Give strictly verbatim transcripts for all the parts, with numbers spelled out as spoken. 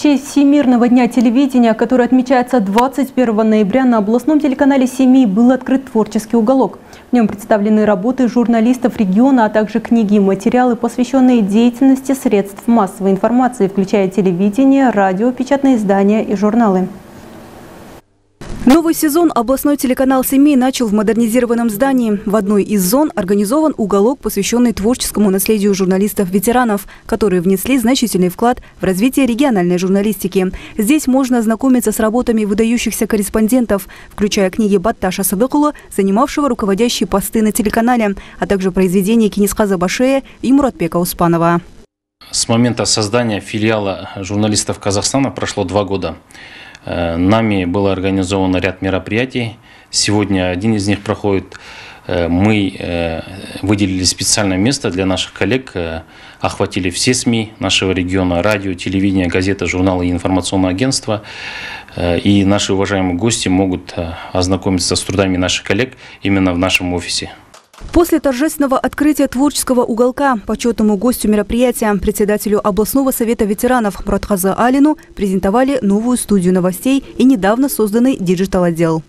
В честь Всемирного дня телевидения, который отмечается двадцать первого ноября, на областном телеканале «Семей» был открыт творческий уголок. В нем представлены работы журналистов региона, а также книги и материалы, посвященные деятельности средств массовой информации, включая телевидение, радио, печатные издания и журналы. Новый сезон областной телеканал «Семей» начал в модернизированном здании. В одной из зон организован уголок, посвященный творческому наследию журналистов-ветеранов, которые внесли значительный вклад в развитие региональной журналистики. Здесь можно ознакомиться с работами выдающихся корреспондентов, включая книги Батташа Садыкулы, занимавшего руководящие посты на телеканале, а также произведения Кинисхаза Башея и Муратбека Успанова. С момента создания филиала журналистов Казахстана прошло два года. Нами было организовано ряд мероприятий. Сегодня один из них проходит. Мы выделили специальное место для наших коллег, охватили все СМИ нашего региона, радио, телевидение, газеты, журналы и информационные агентства. И наши уважаемые гости могут ознакомиться с трудами наших коллег именно в нашем офисе. После торжественного открытия творческого уголка почетному гостю мероприятия, председателю областного совета ветеранов Муратхазы Алину, презентовали новую студию новостей и недавно созданный диджитал-отдел.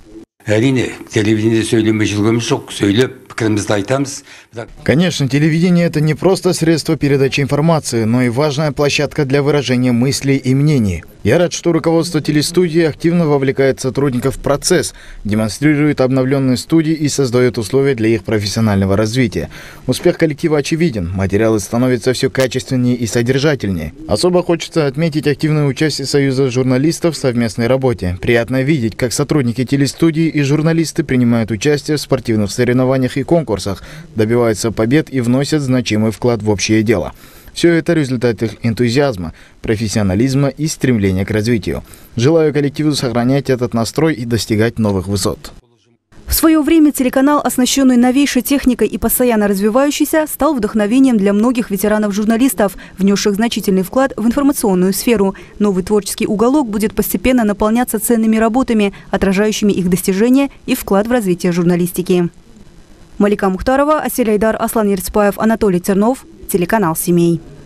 Конечно, телевидение – это не просто средство передачи информации, но и важная площадка для выражения мыслей и мнений. Я рад, что руководство телестудии активно вовлекает сотрудников в процесс, демонстрирует обновленные студии и создает условия для их профессионального развития. Успех коллектива очевиден, материалы становятся все качественнее и содержательнее. Особо хочется отметить активное участие Союза журналистов в совместной работе. Приятно видеть, как сотрудники телестудии и журналисты принимают участие в спортивных соревнованиях и конкурсах, добиваются побед и вносят значимый вклад в общее дело. Все это результат их энтузиазма, профессионализма и стремления к развитию. Желаю коллективу сохранять этот настрой и достигать новых высот. В свое время телеканал, оснащенный новейшей техникой и постоянно развивающийся, стал вдохновением для многих ветеранов-журналистов, внесших значительный вклад в информационную сферу. Новый творческий уголок будет постепенно наполняться ценными работами, отражающими их достижения и вклад в развитие журналистики. Малика Мухтарова, Асель Айдар, Аслан Ерцпаев, Анатолий Тернов, телеканал «Семей».